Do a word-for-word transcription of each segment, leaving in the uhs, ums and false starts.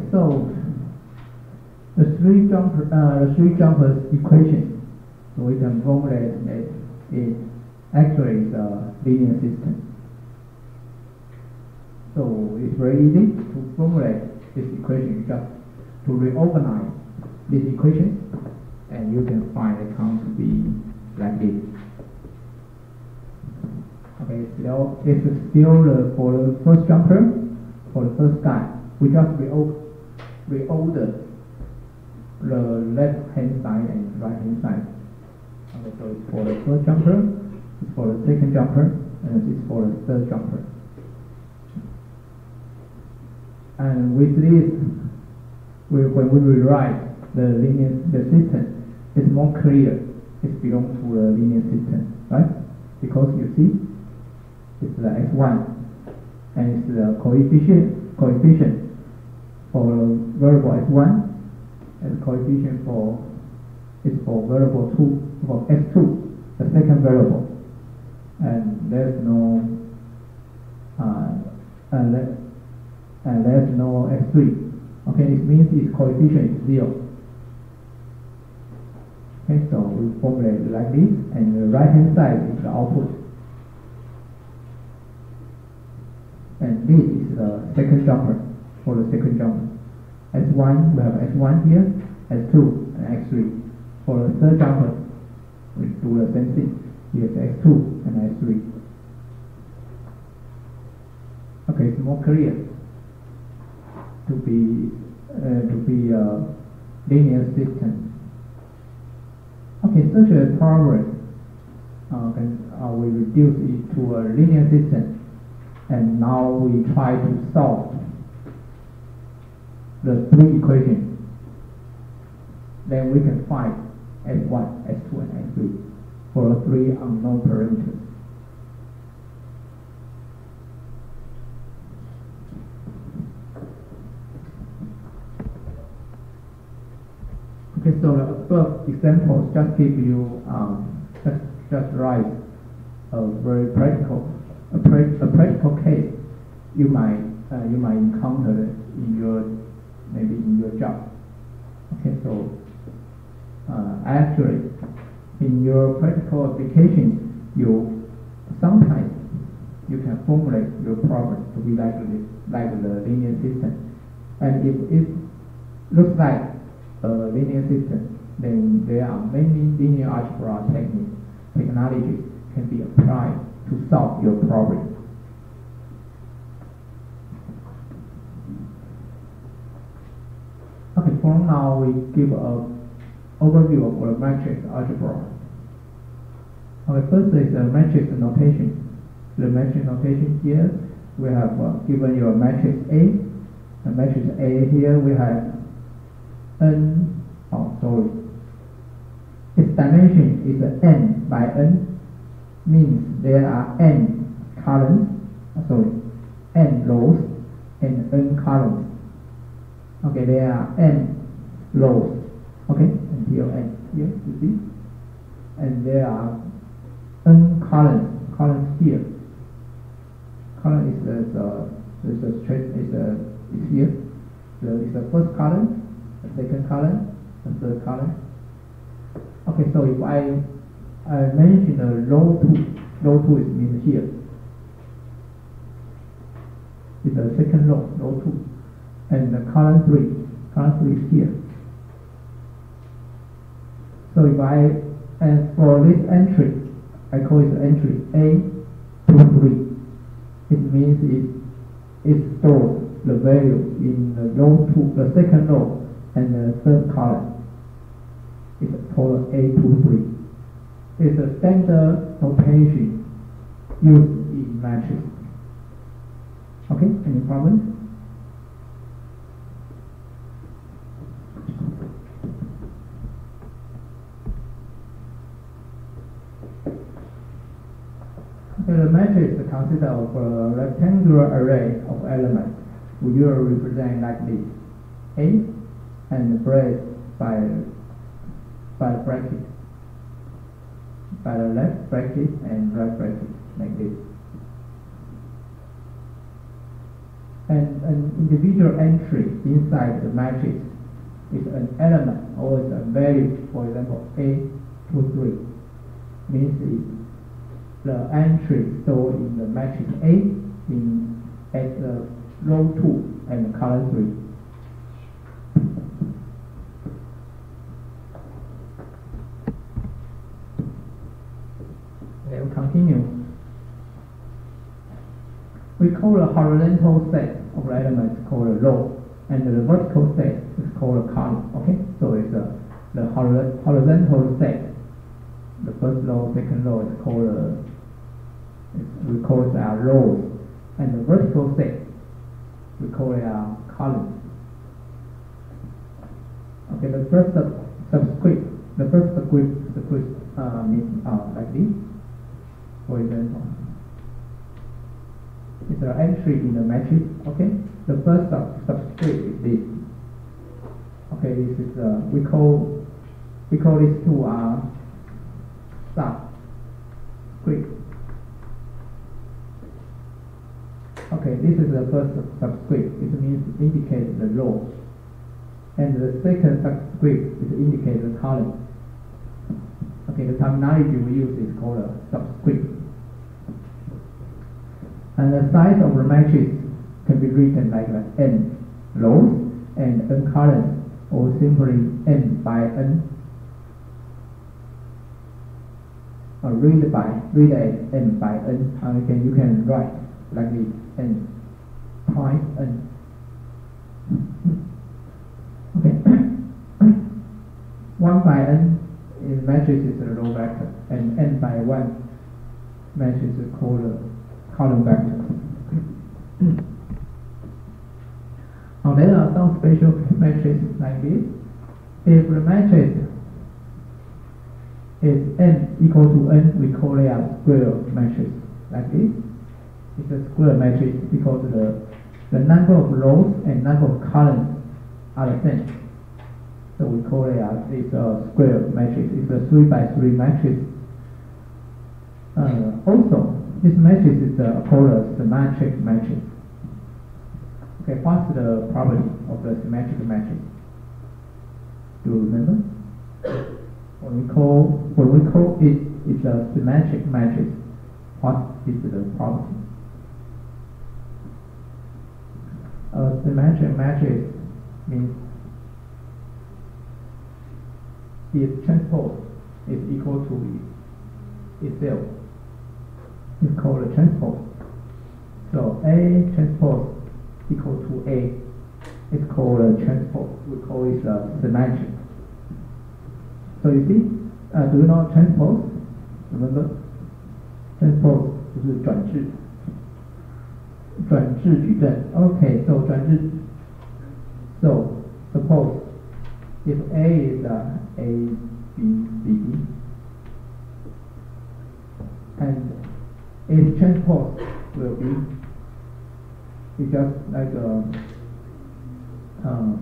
so the three jumper, uh, the three jumpers equation, so we can formulate it. It actually is a linear system. So it's very easy to formulate this equation. Just to reorganize this equation, and you can find the count to be like this. Okay, so this is still the, for the first jumper, for the first guy, we just reorder, reorder the left hand side and right hand side. Okay, so it's for the first jumper, it's for the second jumper, and it's for the third jumper. And with this, we, when we rewrite the linear the system, it's more clear. It belongs to the linear system, right? Because you see, it's the x one, and it's the coefficient coefficient for the variable x one, and coefficient for is for variable two for x two, the second variable, and there's no uh, and, there, and there's no x three. Okay, it means its coefficient is zero. Okay, so we formulate it like this, and the right hand side is the output. And this is the second jumper for the second jumper. x one, we have x one here, x two, and x three. For the third jumper, we do the same thing. Here's x two and x three. Okay, it's more clear to be uh, to be a linear system. Okay, such a problem uh, can uh, we reduce it to a linear system, and now we try to solve the three equations. Then we can find x one, x two, and x three for the three unknown parameters. Okay, so the above examples just give you um, just just write a very practical a, pra a practical case you might uh, you might encounter in your maybe in your job. Okay, so uh, actually in your practical application, you sometimes you can formulate your problem to be like the, like the linear system, and if it looks like a linear system, then there are many linear algebra techniques, technologies can be applied to solve your problem. Okay, for now we give a overview of the matrix algebra. Okay, first is the matrix notation. The matrix notation here, we have uh, given you a matrix A. The matrix A here we have n, oh sorry, its dimension is n by n, means there are n columns, oh, sorry, n rows and n columns. Okay, there are n rows, okay, until n here, you see, and there are n columns, columns here. Column is the, the, is the straight, is, the, is here, the, is the first column, the second column, the third column. Okay, so if I, I mention the row two, row two is means here. It's the second row, row two. And the column three, column three is here. So if I, and for this entry, I call it entry A two three. It means it, it stores the value in the row two, the second row, and the third column. It's called A two three. It's a standard notation used in matrix. Okay, any problems? Okay, the matrix consists of a rectangular array of elements. We usually represent like this: A and bracket by by bracket, by the left bracket and right bracket, like this. And an individual entry inside the matrix is an element or is a value, for example, A two three, means it's the entry stored in the matrix A in at the row two and column three. Okay, we continue. We call the horizontal set of the elements called a row, and the vertical set is called a column. Okay, so it's a, the horizontal set. The first row, second row is called a, it's, we call it a rows, and the vertical set we call it a column. Okay, the first sub subscript, the first subscript, subscript uh, means uh, like this, for example. It's an entry in the matrix. Okay, the first sub subscript is this. Okay, this is uh, we call we call these two are subscript. Okay, this is the first subscript. It means it indicates the row, and the second subscript is indicate the column. Okay, the terminology we use is called a subscript. And the size of the matrix can be written like n rows and n columns, or simply n by n, or read by read as n by n. And you can you can write like this, n times n. Okay, one by n in matrix is a row vector, and n by one matrix is called a column vector. Now there are some special matrices like this. If the matrix is n equal to n, we call it a square matrix like this. It's a square matrix because the the number of rows and number of columns are the same. So we call it a, it's a square matrix. It's a three by three matrix. Uh, also, this matrix is uh, called a symmetric matrix. Okay, what's the property of the symmetric matrix? Do you remember? When we call when we call it it's a symmetric matrix, what is the property? A symmetric matrix means its transpose is equal to itself. It's called a transpose. So A transpose equal to A. It's called a transpose. We call it a symmetric. So you see, uh, do you know transpose? Remember, transpose 就是转置，转置矩阵。Okay, so 转置。So suppose if A is uh, A, B, C, D, and its transpose will be, it's just like a, um,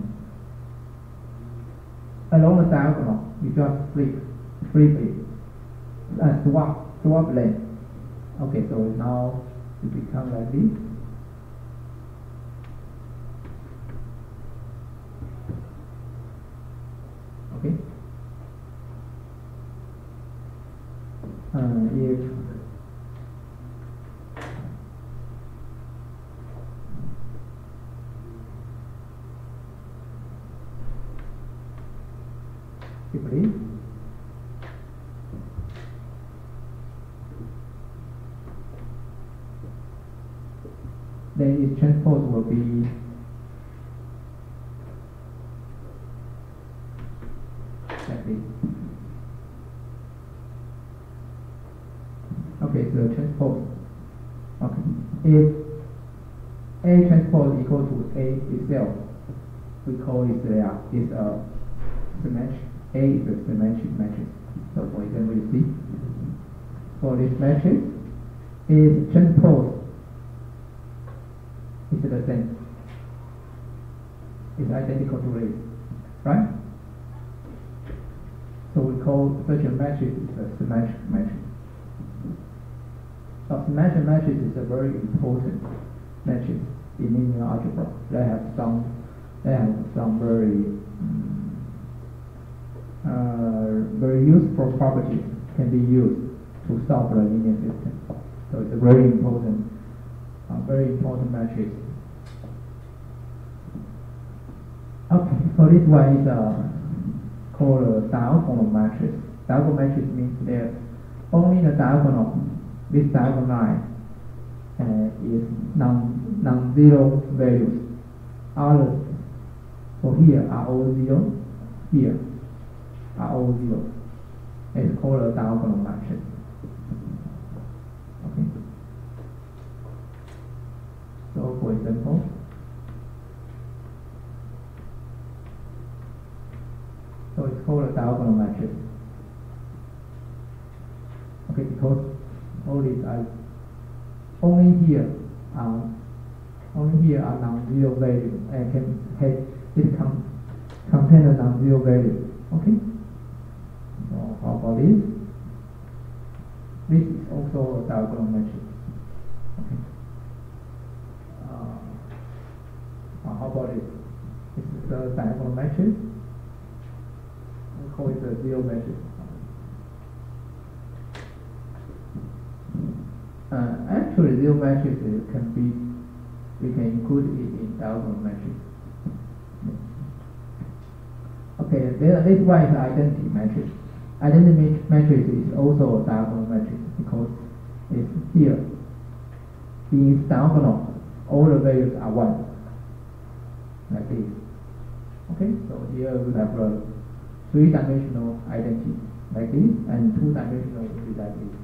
along the diagonal, you just flip, flip it, uh, swap, swap length. Okay, so now it becomes like this. Okay. Uh, if Please. Then its transpose will be like this. Okay, so transpose. Okay, if A transpose equal to A itself, we call it there is a symmetric. A is a symmetric matrix. So for example, you see, for this matrix, its transpose is the same. It's identical to this, right? So we call such a matrix is a symmetric matrix. So symmetric matrix is a very important matrix in linear algebra. They have some, they have some very, uh, very useful properties can be used to solve the linear system. So it's a very important, uh, very important matrix. Okay, so this one is uh, called a diagonal matrix. Diagonal matrix means that only the diagonal, this diagonal line, uh, is non non-zero values. Others, so here are all zero, here are all zero. It's called a diagonal matrix. Okay. So for example, so it's called a diagonal matrix. Okay, because all these are only here are only here are non-zero values and can have it con contain a non-zero value. Okay. So how about this? This is also a diagonal matrix. Okay. Uh, how about it? This is a diagonal matrix. We call it a zero matrix. Uh, actually, zero matrix can be, we can include it in diagonal matrix. Okay, then this one is identity matrix. Identity matrix is also a diagonal matrix because it's here. In its diagonal, all the values are one, like this. Okay, so here we have a three-dimensional identity, like this, and two-dimensional will be like this.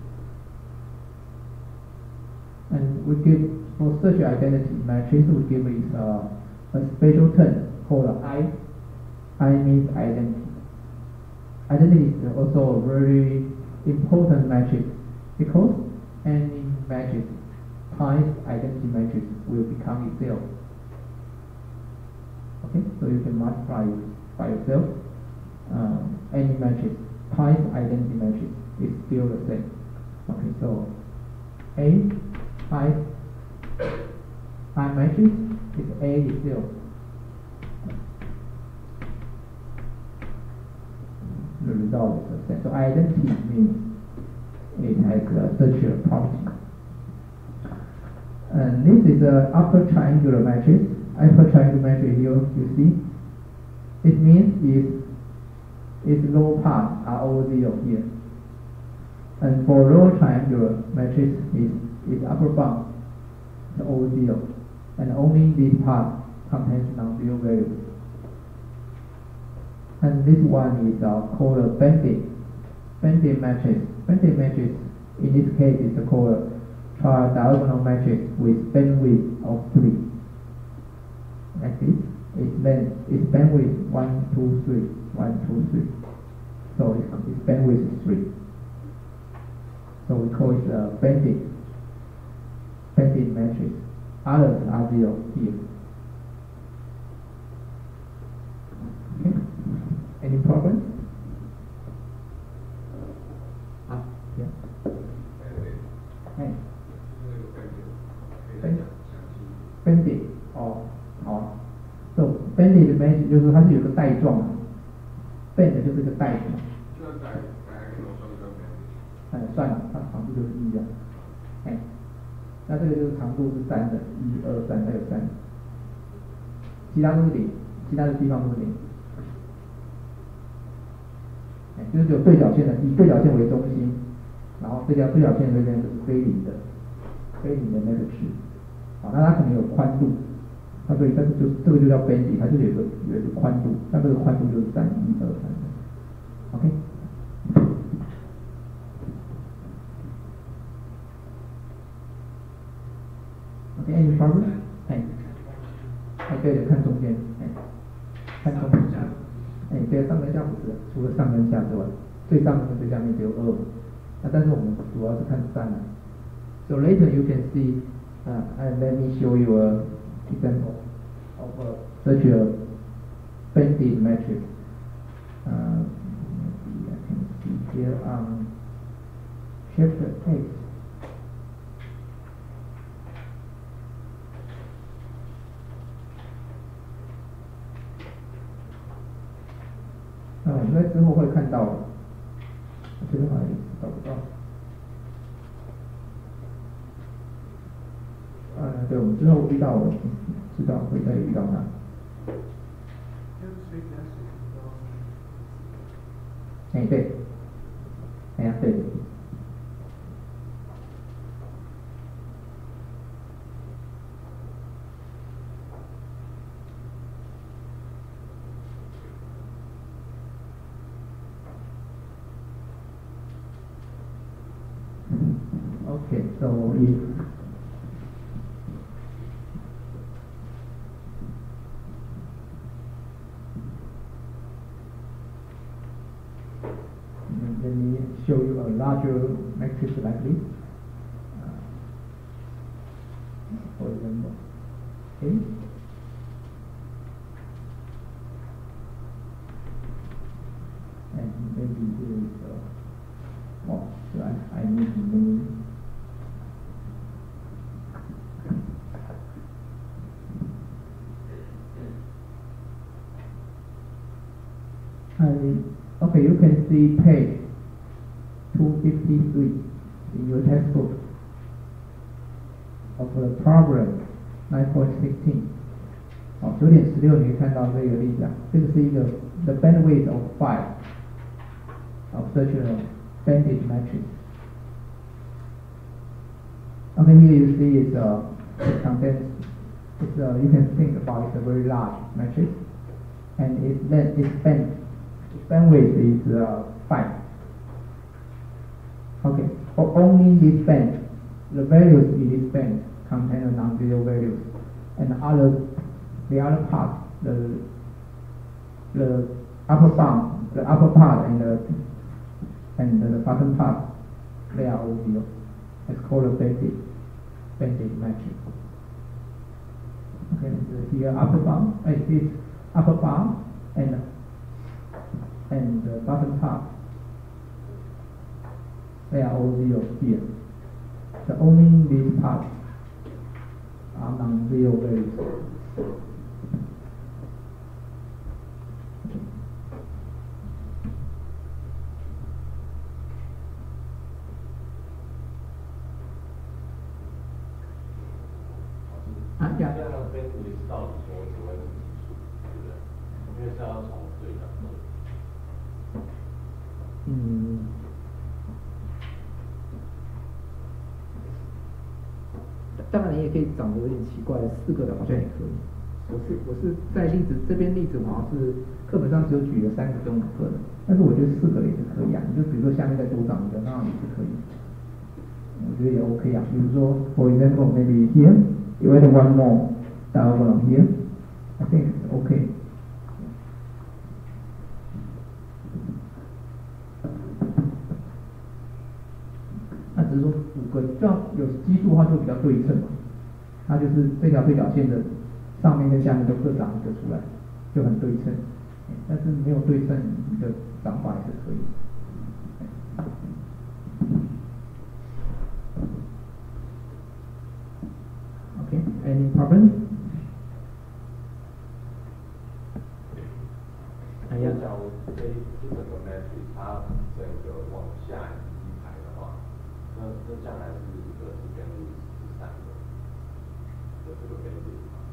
And we give, for such identity matrix, we give it uh, a special term called I. I means identity. Identity is also a very important matrix because any matrix times identity matrix will become itself. Okay, so you can multiply it by yourself. Um, any matrix times identity matrix is still the same. Okay, so A times I matrix is A itself. The result is the same. So identity means it has uh, such a property. And this is an upper triangular matrix. Upper triangular matrix here you see. It means its its lower parts are all zero here. And for lower triangular matrix is its upper bound is all zero. And only this part contains non-zero values. And this one is uh, called a banded, banded matrix. Banded matrix in this case is called a tridiagonal matrix with bandwidth of three. Like this, its band, its bandwidth one, two, three, one, two, three. So its, its bandwidth is three. So we call it a banded, banded matrix. Others are zero here. Okay. Any problem? Ah, yeah. Hey. Banded 哦，好。So banded 的 matrix 就是它是有个带状的 ，band 就是个带状。哎，算了，它长度就是一样。哎，那这个就是长度是三的，一二三，还有三。其他都是零，其他的地方都是零。哎，就是只有对角线的，以对角线为中心，然后这条对角线这边是非零的，非零的那个值。好，那它可能有宽度，那所以但是就这个就叫 banding， 它就有一个有一个宽度，那这个宽度就是三，一二三。OK。OK，any problem？ 哎，哎，对的，看中间，哎，看中间。哎，对，上跟下不是，除了上跟下之外，最上面跟最下面只有二。那但是我们主要是看三啊。So later you can see, uh, and let me show you a example of a, such a banded matrix. Uh, maybe I can see here on chapter eight. 应该之后会看到，这个好像找不到。呃，对，我们之后遇到，知道会再遇到它。哎，对，哎呀，对的。Okay, so if let me show you a larger matrix like this. Uh, for example, okay. And maybe here is uh, oh, so I, I need to move. I, okay, you can see page two fifty-three in your textbook of the problem nine point sixteen. 好，九点十六你可以看到这个例子啊，这个是一个 the bandwidth of five of such a banded matrix. Okay, here you see it's uh, it contains, it's uh, you can think about it's a very large matrix, and its length, its band, its bandwidth is uh, five. Okay, for only this band, the values in this band contain a non-zero values, and the other, the other part, the the upper bound, the upper part and the and the bottom part, they are all zero. It's called a banded banded matrix. Okay, so here upper bound, uh, this upper bound and and the bottom part, they are all zero here. So only these parts are non-zero values. Ah, yeah. 这样的 bandwidth 到底说只会是几数，对不对？因为是要从对角度。 嗯。当然，你也可以长得有点奇怪的，四个的好像也可以。我是我是在例子这边例子，我好像是课本上只有举了三个跟五个的，但是我觉得四个也是可以啊。你就比如说下面再多长一个，那也是可以。我觉得也 OK 啊。比如说 ，for example, maybe here you add one more diagonal here, I think it's OK. 那只是说五个，这样有基数的话就比较对称嘛。它就是这条对角线的上面跟下面都各长一个出来，就很对称。但是没有对称的长法也是可以。Okay, any problem? 哎呀，假如这这整个 matrix 它整个往下移排的话，那那将来是一个是跟第三个的这个 bandwidth 吗？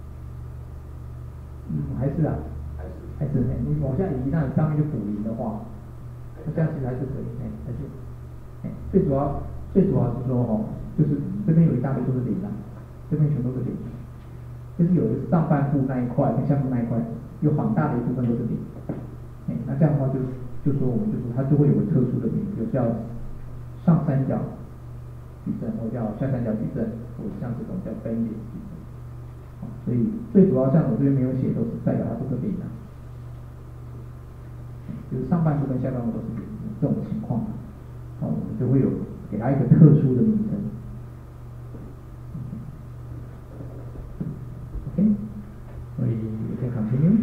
嗯，还是啊， 还是还是你往下移，那你上面就补零的话，那这样其实还是可以，哎，还是，哎，最主要最主要是说哦，就是这边有一大堆都是零啊。这边全都是零，就是有的上半部那一块跟下部那一块有很大的一部分都是零，哎，那这样的话就就说我们就说它就会有个特殊的名字，叫上三角矩阵，或叫下三角矩阵，或者像这种叫 banded 矩阵。所以最主要像我这边没有写，都是代表它都是零啊，就是上半部跟下半部都是零这种情况，哦，我们就会有给它一个特殊的名称。Okay, we can continue.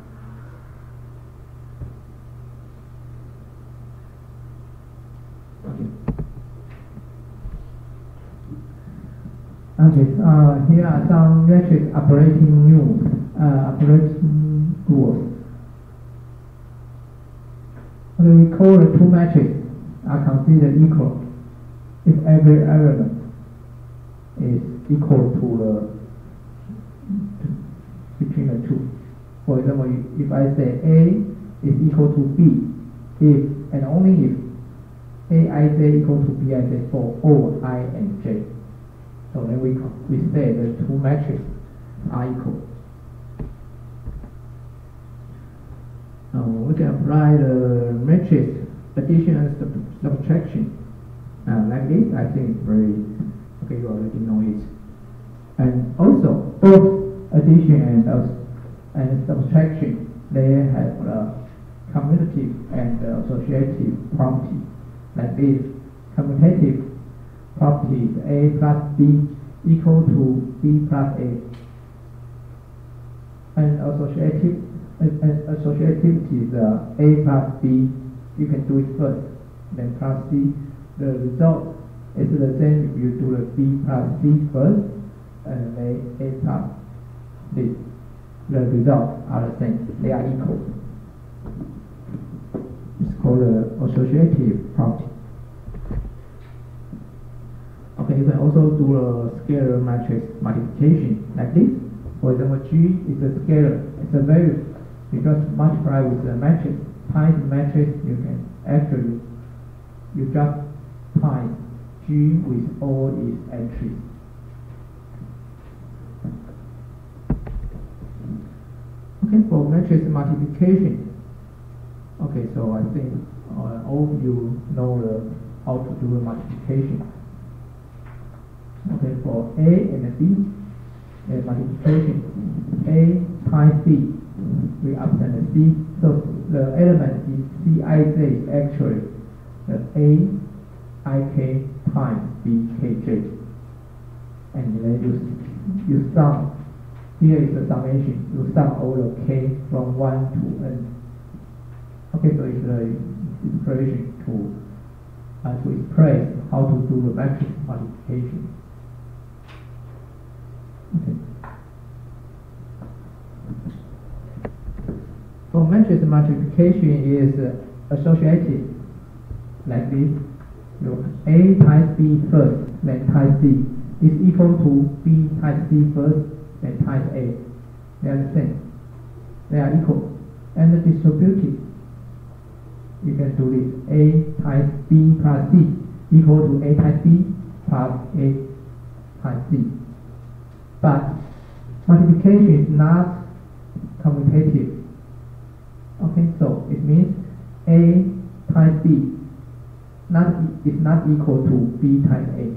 Okay. Okay, uh, here are some matrix operating rules. Uh, operating rules. Okay, we call the two matrices are considered equal if every element is equal to the to, between the two. For example, if I say A is equal to B, if and only if A I J equal to B I J for all I and J, so then we we say the two matrices are equal. Now we can apply the matrix addition and sub subtraction uh, like this. I think very okay. You already know it. And also both addition and uh, and subtraction, they have uh, commutative and uh, associative property like this. Commutative property is A plus B equal to B plus A, and associative and, and associativity is uh, A plus B. You can do it first, then plus C. The result is the same if you do the B plus C first and then A plus B. The results are the same. They are equal. It's called the associative property. Okay, you can also do a scalar matrix multiplication like this. For example, G is a scalar. It's a value. You just multiply with the matrix. Times the matrix, you can actually you just times G with all its entries. Okay, for matrix multiplication. Okay, so I think uh, all of you know the, how to do the multiplication. Okay, for A and B, the multiplication, A times B, we obtain the C. So the element is C I J is actually the A I K times B K J. And then you, you sum, here is the summation, you sum all the K from one to N. Okay, so it's the expression to, uh, to express how to do the matrix multiplication. Okay. For matrix multiplication is uh, associative like this. You A times B first, then times C is equal to B times C first, then times A. They are the same. They are equal. And the distributive, you can do this. A times B plus C equal to A times B plus A times C. But multiplication is not commutative. Okay, so it means A times B not is not equal to B times A.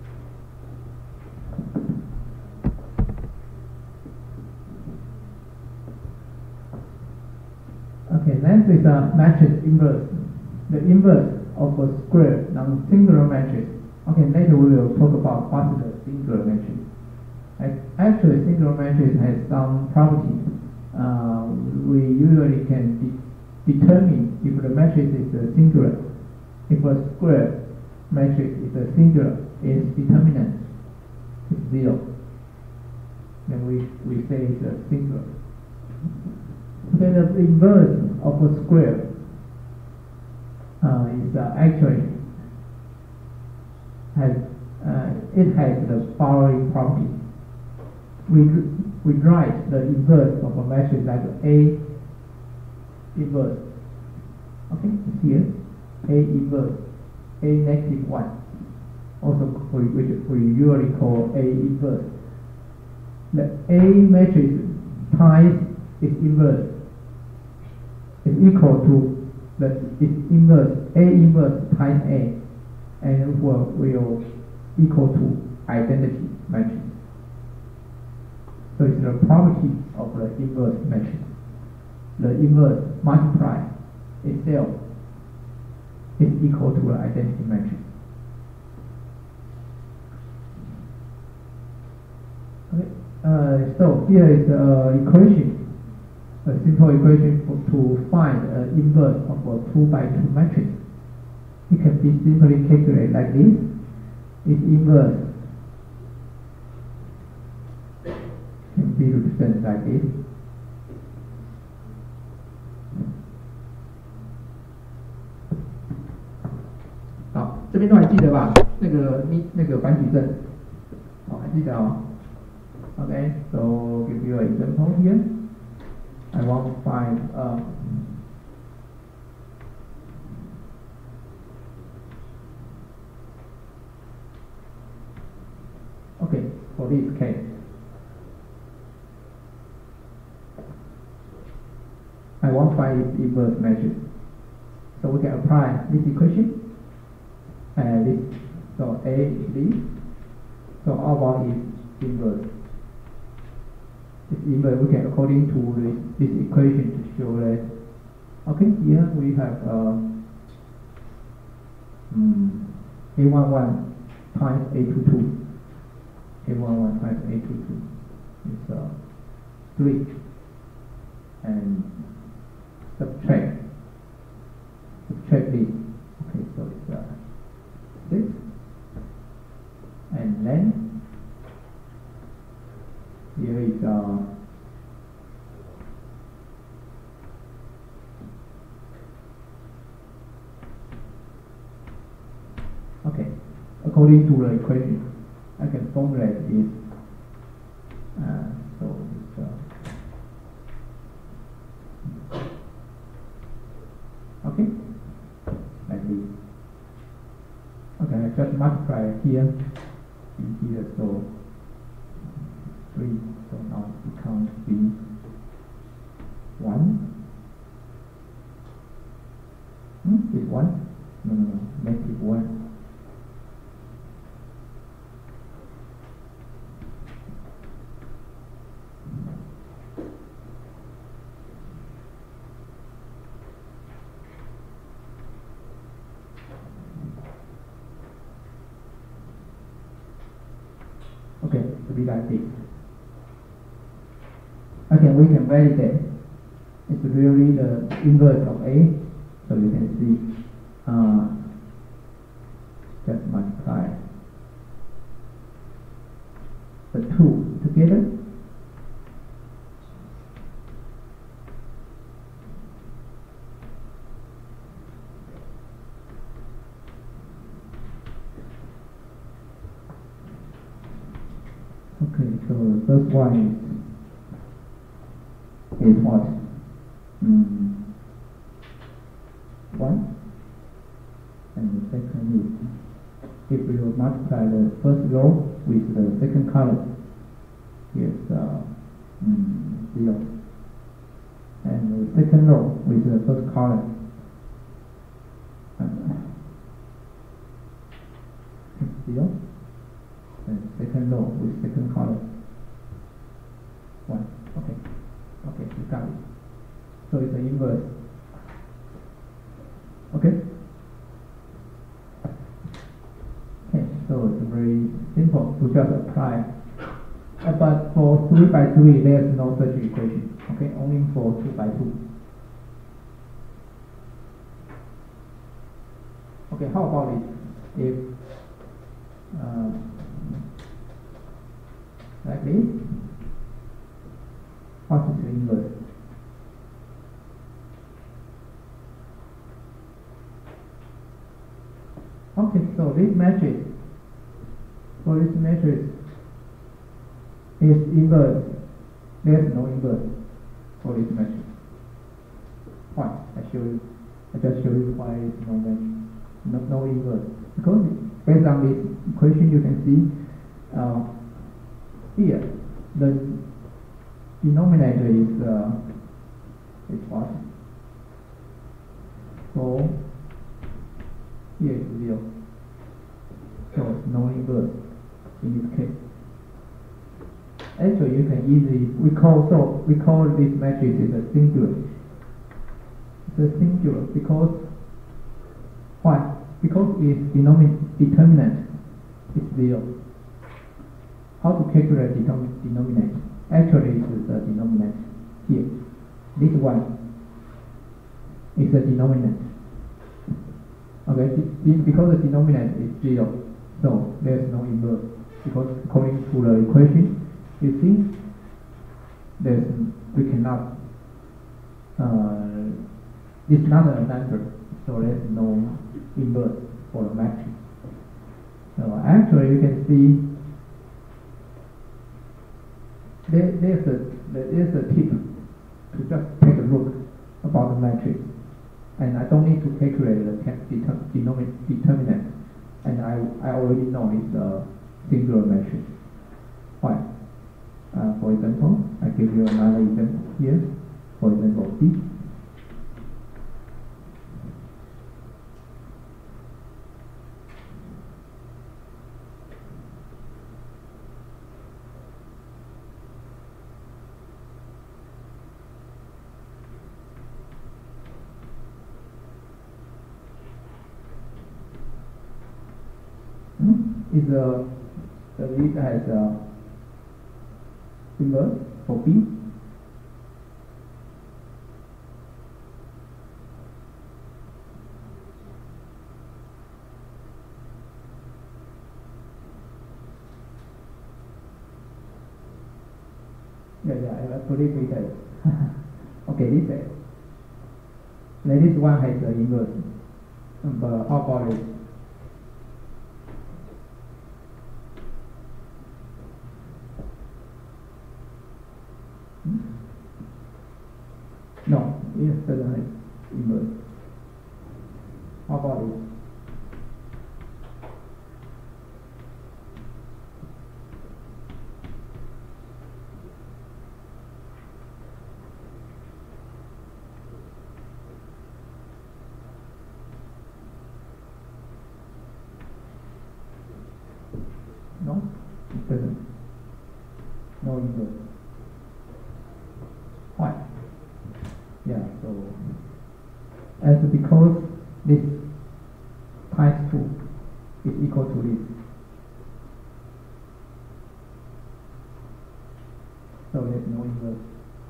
Okay, next is a matrix inverse. The inverse of a square non-singular matrix. Okay, later we will talk about what is a singular matrix. Actually, singular matrix has some properties. Uh, we usually can de determine if the matrix is a singular. If a square matrix is a singular, its determinant is zero. Then we, we say it's a singular. Then the inverse of a square uh, is uh, actually has uh, it has the following property. We we write the inverse of a matrix like A inverse. Okay, it's here. A inverse, A negative one. Also, we, which we usually call A inverse. The A matrix times its inverse is equal to the its inverse, A inverse times A, and will will equal to identity matrix. So it's the property of the inverse matrix. The inverse multiply itself is equal to the identity matrix. Okay. Uh, so here is the equation, a simple equation for, to find an inverse of a two by two matrix. It can be simply calculated like this. Its inverse can be represented like this. 记得吧？那个你那个反矩阵，哦，还记得哦。Okay, so give you an example here. I want to find uh, okay, for this case, I want to find its inverse matrix. So we can apply this equation and this. So A is this. So R one is inverse. This inverse we can according to this, this equation to show that. Okay, here we have uh, um, A eleven times A twenty-two. A eleven times A twenty-two is uh, three. And subtract subtract this. Okay, so it's uh, six. And then here is uh, okay. According to the equation, I can formulate this. Uh, so it's uh, okay, like this. Okay, I just multiply here, here, so three. So now it becomes B one. Hmm, is one? No, no, no, negative one. Okay, to be like this. Okay, we can validate it's really the inverse of A. So you can see, uh, just multiply the two together. Okay, so the first one is, is what? Mm, one. And the second is, if you multiply the first row with the second column, here's uh, mm, zero. And the second row with the first column, uh, zero. And second row with second column, one. Okay, okay, you got it. So it's the inverse. Okay. Okay, so it's very simple to just apply. Uh, but for three by three, there's no such equation. Okay, only for two by two. Okay, how about it if uh, like this? What is the inverse? Okay, so this matrix, for this matrix is inverse. There's no inverse for this matrix. Why? I show you. I just show you why it's no matrix, no, no inverse. Because based on this equation, you can see uh, here the denominator is uh, is what? So here is zero. So no inverse in this case. Actually, you can easily we call so we call this matrix is a singular. It's a singular because why? Because its determinant is zero. How to calculate the denominator? Actually, it's the denominator here. This one is the denominator. Okay, because the denominator is zero, so there's no inverse. Because according to the equation, you see, there's we cannot. Uh, it's not a number, so there's no inverse for the matrix. So actually you can see there, there's a there's a tip to just take a look about the matrix, and I don't need to calculate the determinant, and I I already know it's a singular matrix. Why? Uh, for example, I give you another example here. For example, B. Is a the list has a inverse for B. Yeah, yeah, I believe it has. Okay, this is. Then this one has an inverse. But how about it? No, it doesn't have inverse. How about it? No, it doesn't. No inverse. Why? Yeah, so as because this times two is equal to this, so there's no inverse.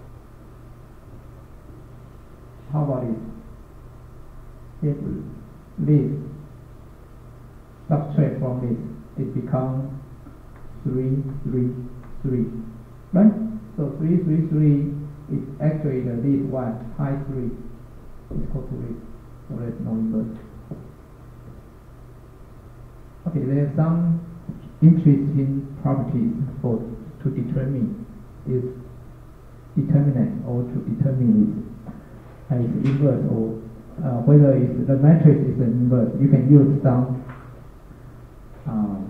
How about it? If this subtract from this, it becomes three, three, three, right? So three, three, three is actually the this one times three is equal to this, so there's no inverse. Okay, there are some interesting properties for to determine this determinant or to determine it as inverse or uh, whether it's, the matrix is an inverse. You can use some um,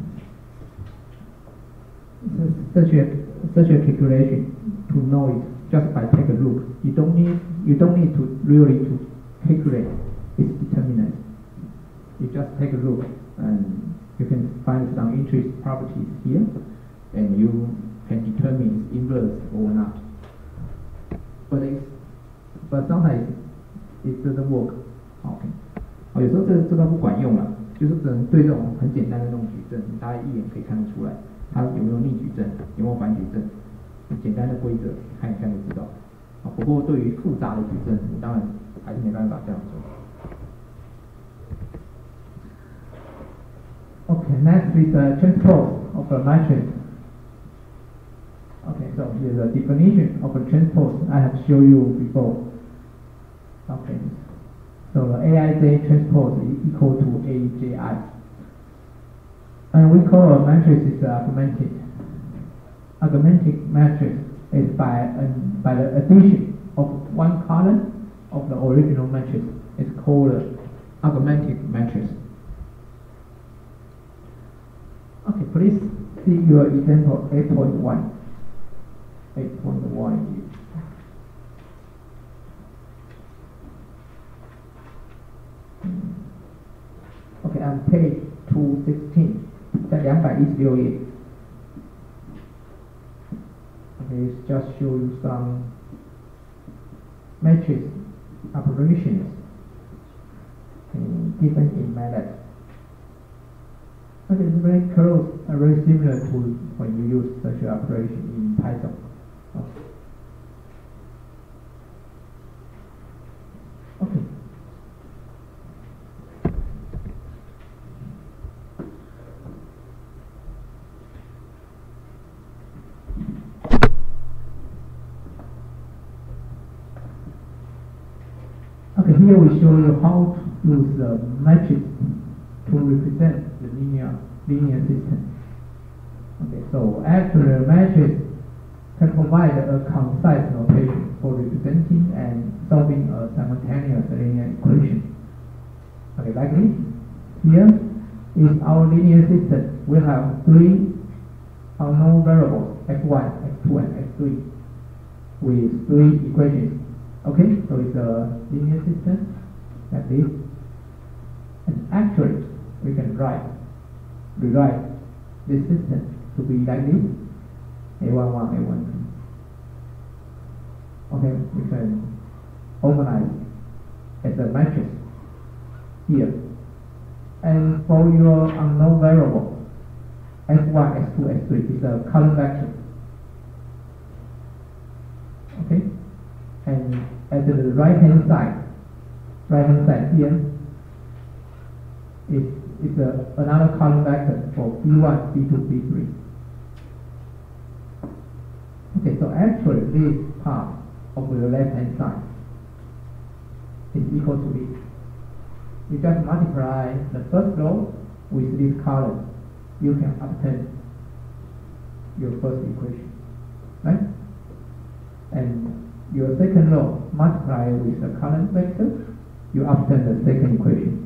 such a such a calculation to know it just by take a look. You don't need you don't need to really to calculate its determinant. You just take a look and you can find some interesting properties here, and you can determine its inverse or not. But it's, but sometimes it doesn't work. OK， 好，有时候这这个不管用了，就是只能对这种很简单的那种矩阵，大家一眼可以看得出来，它有没有逆矩阵，有没有反矩阵，简单的规则看一看就知道。啊，不过对于复杂的矩阵，你当然还是没办法这样做。Okay, next is the transpose of a matrix. Okay, so here's the definition of a transpose I have shown you before. Okay, so the A I J transpose is equal to A J I. And we call a matrix is augmented. Augmented matrix is by, um, by the addition of one column of the original matrix. It's called an augmented matrix. Okay, please see your example eight point one. eight point one. Okay, on page two sixteen. 在两百一十六页。Okay, it's just show you some matrix operations um, given in MATLAB. Okay, it's very close, uh, very similar to when you use such an operation in Python. Okay. Okay. Okay, here we show you how to use the matrix to represent the linear linear system. Okay, so actually the matrix can provide a concise notation for representing and solving a simultaneous linear equation. Okay, like this. Here is our linear system. We have three unknown variables, x one, x two, and x three, with three equations. Okay, so it's a linear system like this. And actually, we can write, rewrite this system to be like this: A one one, A one two. Okay, we can organize as a matrix here. And for your unknown variable, x one, x two, x three is a column vector. Okay, and at the right hand side, right hand side here is is a, another column vector for B one, B two, B three. Okay, so actually this part of the left hand side is equal to this. You just multiply the first row with this column, you can obtain your first equation, right? And your second row multiply with the column vector, you obtain the second equation.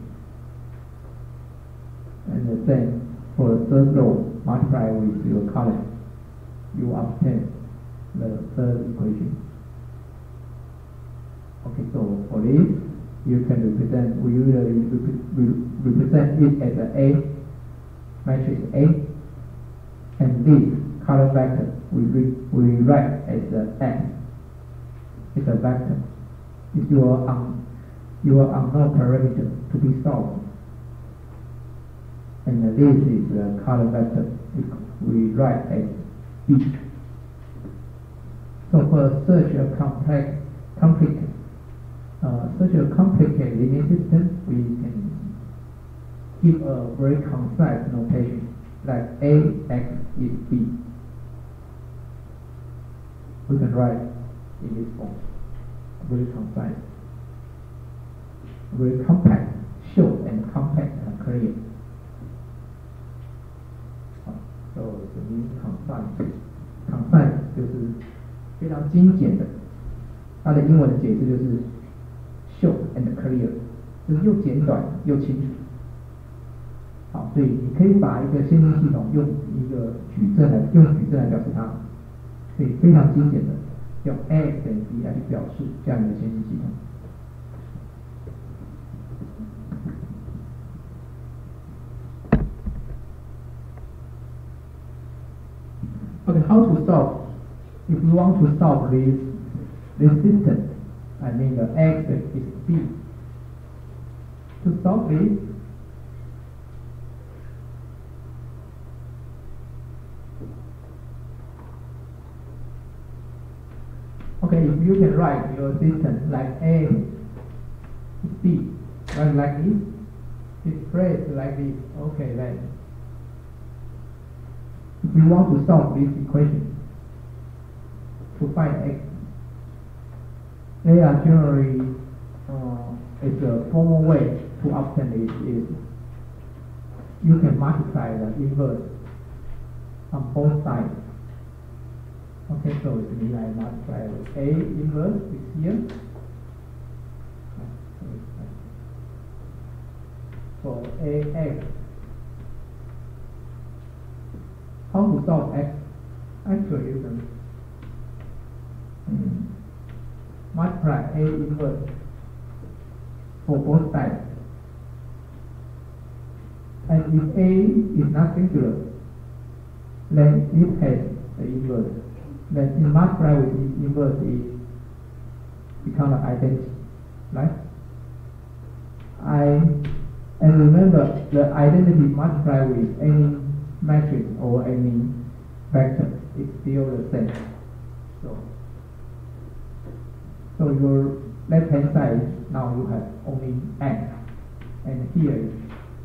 And the same for the third row, multiply with your column, you obtain the third equation. Okay, so for this, you can represent, we usually represent it as a A, matrix A, and this column vector we, we write as a X. It's a vector. It's your, um, your unknown parameter to be solved. And this is the column vector we write as B. So for such a complex, complex Uh, such a complicated linear system, we can give a very concise notation like A x is B. We can write in this form, very concise, very compact, short and compact and clear. So it means concise. Concise 就是非常精简的，它的英文的解释就是。short and clear， 就是又简短又清楚。好，所以你可以把一个线性系统用一个矩阵来用矩阵来表示它，可以非常精简的用 A x 等于 B 来去表示这样一个线性系统。Okay, how to solve? If you want to solve this this system. I mean the x is B. To solve this, okay, if you can write your system like A is B, write like this, express like this, okay then. If you want to solve this equation, to find x, they are generally, uh, it's a formal way to obtain it is you can multiply the inverse on both sides. Okay, so it means I multiply with A inverse is here. For A x, how to solve x? Actually, you can mm, multiply A inverse for both sides. And if A is not singular, then it has the inverse. Then it multiply with the inverse is become an identity, right? I and remember the identity multiplied with any matrix or any vector is still the same. So So your left hand side, now you have only x, and here is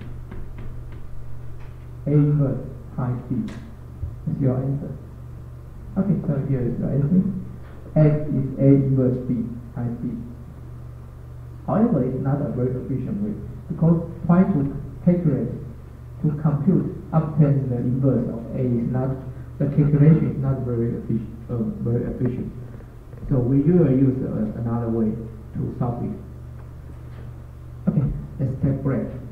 A inverse times B. That's your answer. Okay, so here is the answer. X is A inverse B times B. However, it's not a very efficient way, because trying to calculate to compute obtain the inverse of A is not, the calculation is not very efficient, uh, very efficient. So we usually use uh, another way to solve it. Okay, let's take a break.